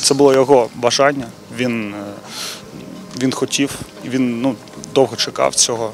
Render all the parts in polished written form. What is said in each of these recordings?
Це було його бажання, він хотів, він довго чекав цього,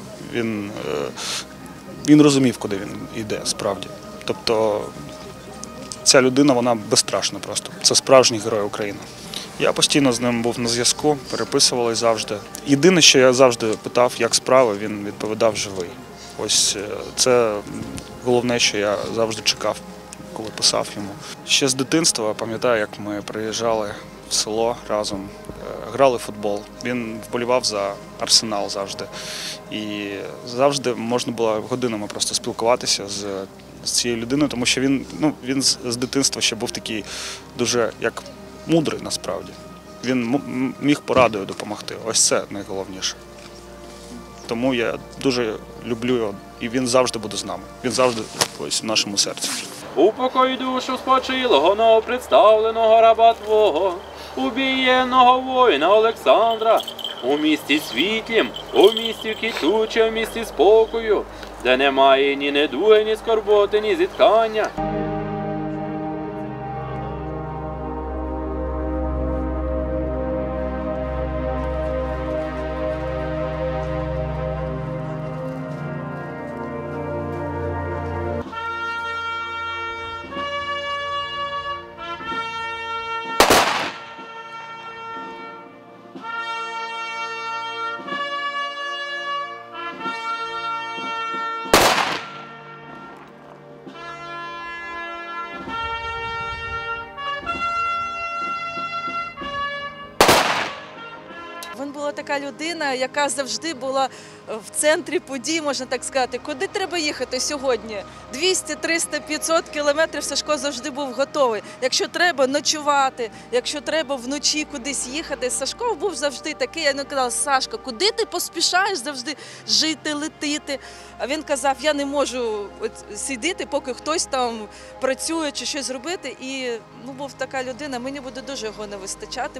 він розумів, куди він йде справді. Тобто ця людина, вона безстрашна просто, це справжній герой України. Я постійно з ним був на зв'язку, переписувались завжди. Єдине, що я завжди питав, як справи, він відповідав живий. Ось це головне, що я завжди чекав, коли писав йому. Ще з дитинства пам'ятаю, як ми приїжджали в село разом, грали в футбол. Він вболівав за Арсенал завжди. І завжди можна було годинами просто спілкуватися з цією людиною, тому що він з дитинства ще був такий дуже як мудрий насправді. Він міг порадою допомогти. Ось це найголовніше. Тому я дуже люблю його, і він завжди буде з нами. Він завжди ось в нашому серці. Упокой душу спочилого, новопредставленого раба Твого, убієнного воїна Олександра, у місті світлім, у місті квітуче, у місті спокою, де немає ні недуги, ні скорботи, ні зіткання. Він була така людина, яка завжди була в центрі подій, можна так сказати. Куди треба їхати сьогодні? 200, 300, 500 кілометрів Сашко завжди був готовий. Якщо треба ночувати, якщо треба вночі кудись їхати, Сашко був завжди такий. Я йому казала: Сашко, куди ти поспішаєш завжди жити, летіти? А він казав: я не можу сидіти, поки хтось там працює чи щось робити. І був така людина, мені буде дуже його не вистачати.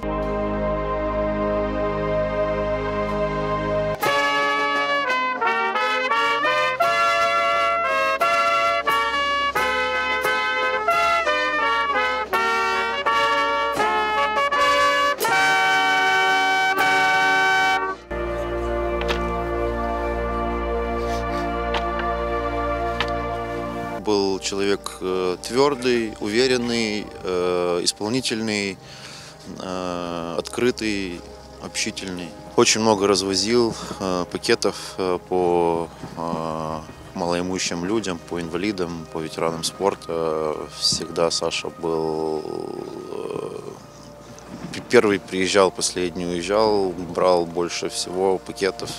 Был человек твердый, уверенный, исполнительный, открытый, общительный. Очень много развозил пакетов по малоимущим людям, по инвалидам, по ветеранам спорта. Всегда Саша был первый приезжал, последний уезжал, брал больше всего пакетов.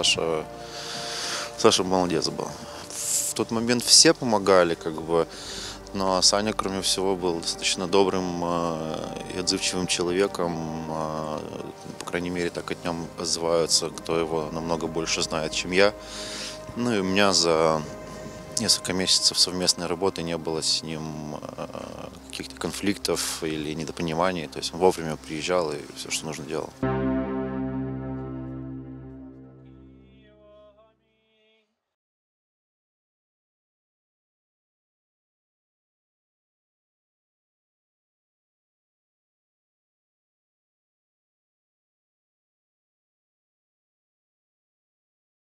Саша молодец был. В тот момент все помогали, но Саня, кроме всего, был достаточно добрым и отзывчивым человеком. По крайней мере, так о нем отзываются, кто его намного больше знает, чем я. Ну и у меня за несколько месяцев совместной работы не было с ним каких-то конфликтов или недопониманий. То есть он вовремя приезжал и все, что нужно, делал.